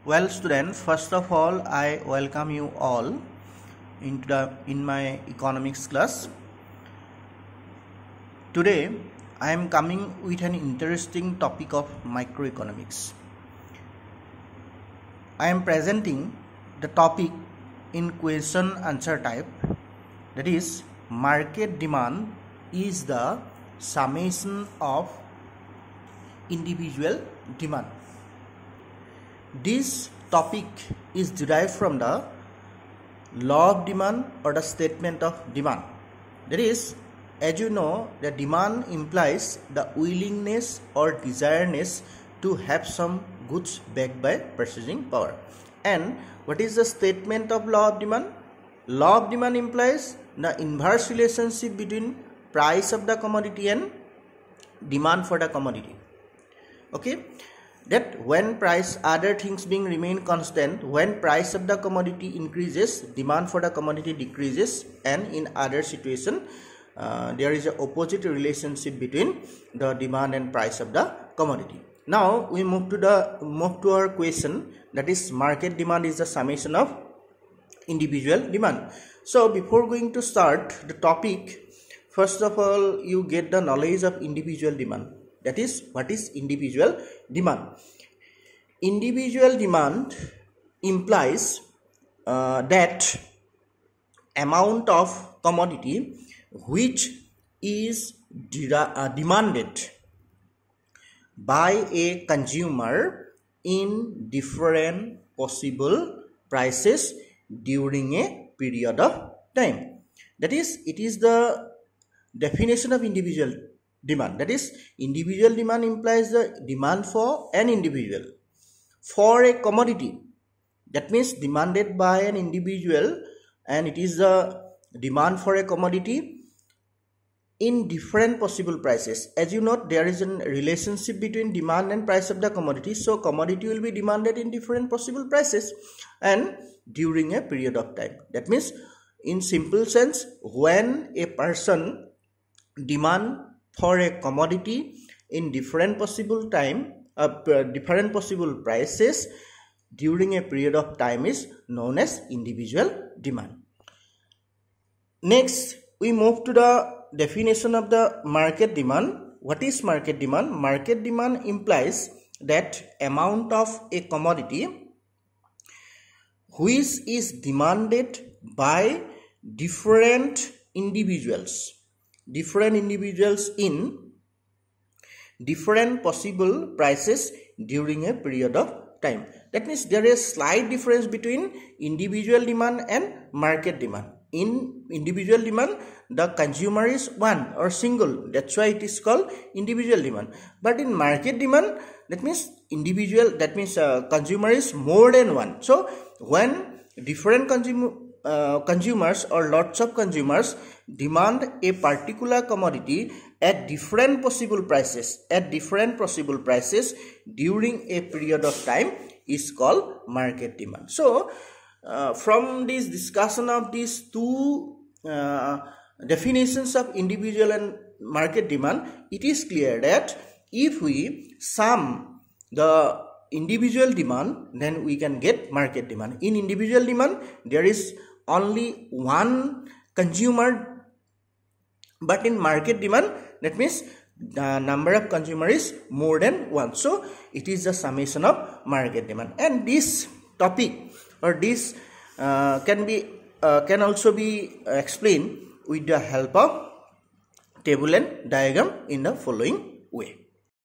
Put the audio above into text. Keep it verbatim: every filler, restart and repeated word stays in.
Well, student, first of all, I welcome you all into the in my economics class. Today, I am coming with an interesting topic of microeconomics. I am presenting the topic in question answer type, that is, market demand is the summation of individual demand. This topic is derived from the law of demand or the statement of demand. That is, as you know, the demand implies the willingness or desiredness to have some goods backed by purchasing power. And what is the statement of law of demand? Law of demand implies the inverse relationship between price of the commodity and demand for the commodity. Okay, that when price other things being remain constant, when price of the commodity increases, demand for the commodity decreases, and in other situation uh, there is an opposite relationship between the demand and price of the commodity. Now we move to the move to our question, that is, market demand is the summation of individual demand. So before going to start the topic, first of all you get the knowledge of individual demand. That is, what is individual demand? Individual demand implies uh, that amount of commodity which is de uh, demanded by a consumer in different possible prices during a period of time. That is, it is the definition of individual demand. That is, individual demand implies the demand for an individual for a commodity, that means demanded by an individual, and it is the demand for a commodity in different possible prices. As you know, there is a relationship between demand and price of the commodity, so commodity will be demanded in different possible prices and during a period of time. That means, in simple sense, when a person demand for a commodity in different possible time, uh, different possible prices during a period of time is known as individual demand. Next, we move to the definition of the market demand. What is market demand? Market demand implies that amount of a commodity which is demanded by different individuals. different individuals in different possible prices during a period of time. That means there is slight difference between individual demand and market demand. In individual demand, the consumer is one or single, that's why it is called individual demand. But in market demand, that means individual, that means uh, consumer is more than one. So when different consumer Uh, consumers or lots of consumers demand a particular commodity at different possible prices at different possible prices during a period of time is called market demand. So uh, from this discussion of these two uh, definitions of individual and market demand, it is clear that if we sum the individual demand, then we can get market demand. In individual demand, there is only one consumer, but in market demand, that means the number of consumer is more than one. So it is the summation of market demand. And this topic or this uh, can be uh, can also be explained with the help of table and diagram in the following way.